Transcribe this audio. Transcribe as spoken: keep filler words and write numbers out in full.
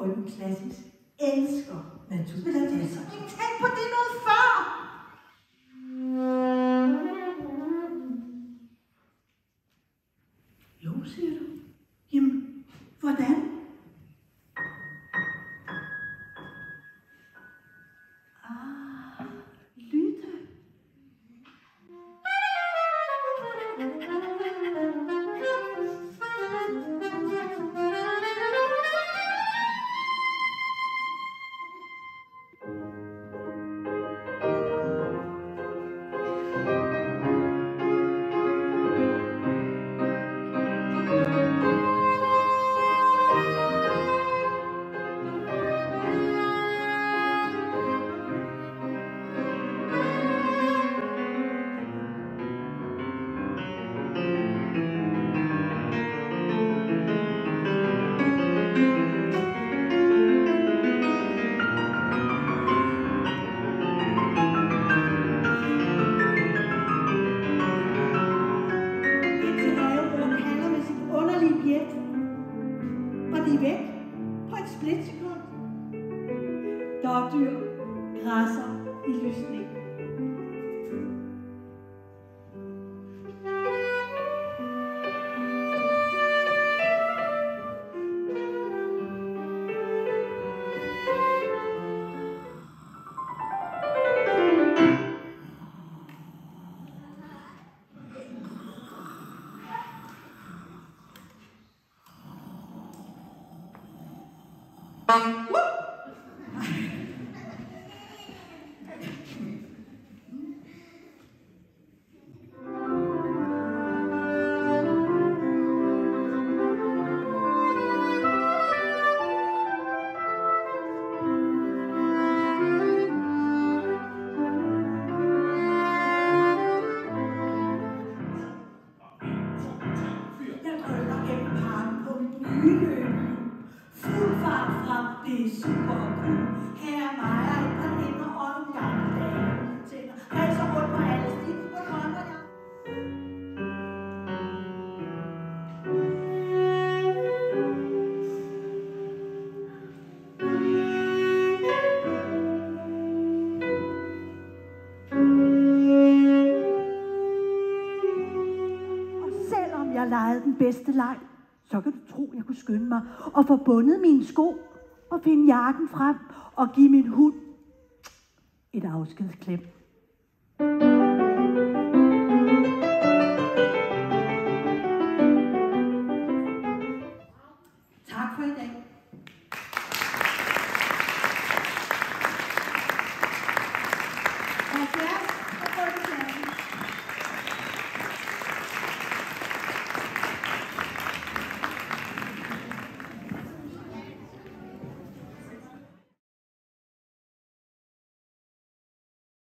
frøken Klassisk elsker naturligvis. Så ikke tænk på det noget før! Jo, siger du. Jamen, hvordan? Ah, lytte. Legede den bedste leg, så kan du tro, jeg kunne skynde mig og få bundet mine sko og finde jakken frem og give min hund et afskedsklem.